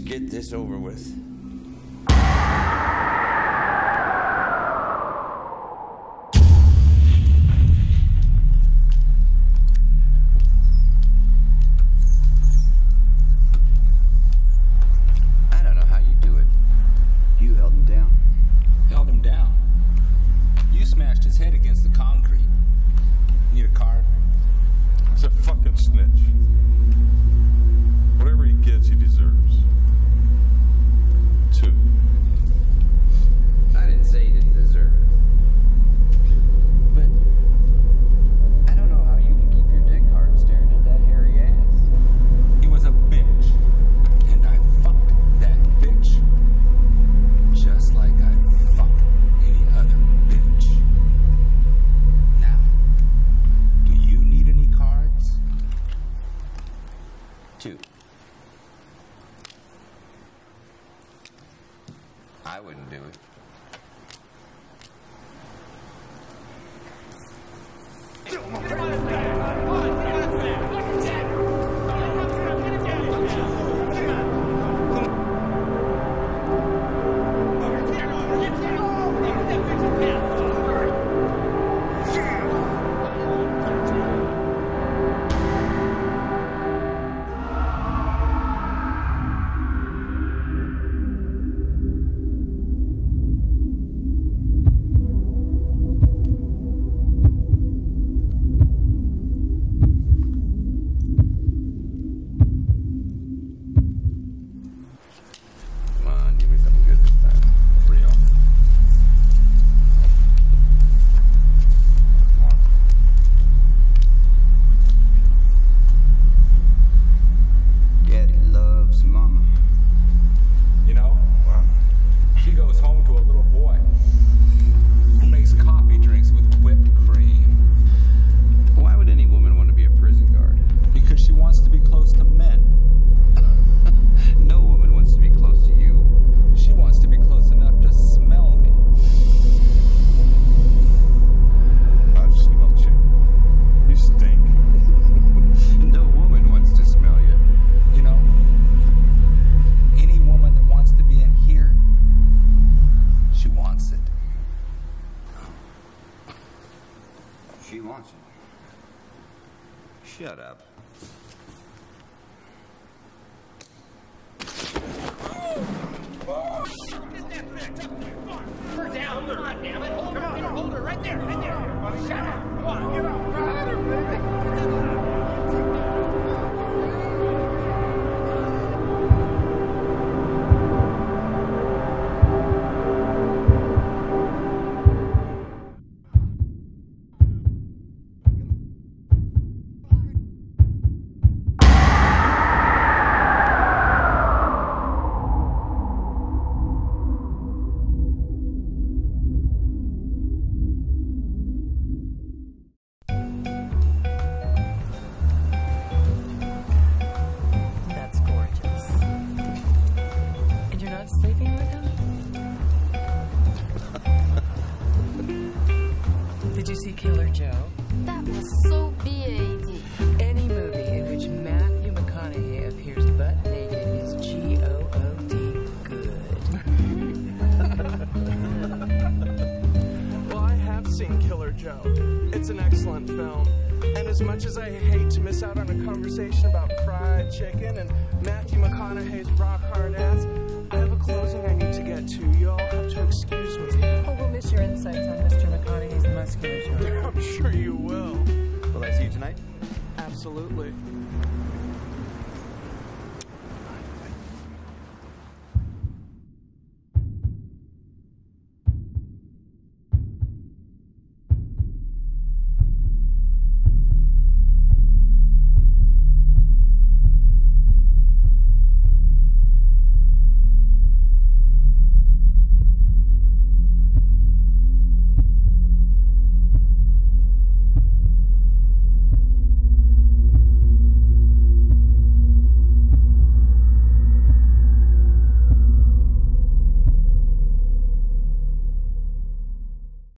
get this over with. I don't know how you do it. You held him down. Held him down? You smashed his head against the concrete. Need a card? He's a fucking snitch. Whatever he gets, he deserves. 2. I didn't say he didn't deserve it. But I don't know how you can keep your dick hard staring at that hairy ass. He was a bitch. And I fucked that bitch. Just like I'd fuck any other bitch. Now, do you need any cards? 2. I wouldn't do it. She wants it. Shut up. Her down. Come on, damn it. Hold her right there. Shut up. Come on, get up. Sleeping with him? Did you see Killer Joe? That was so BAD. Any movie in which Matthew McConaughey appears butt naked is G-O-O-D good. Well, I have seen Killer Joe. It's an excellent film. And as much as I hate to miss out on a conversation about fried chicken and Matthew McConaughey's rock-hard ass, I have a closing I need to get to. You all have to excuse me. Oh, we'll miss your insights on Mr. McConaughey's musculature. I'm sure you will. Will I see you tonight? Absolutely.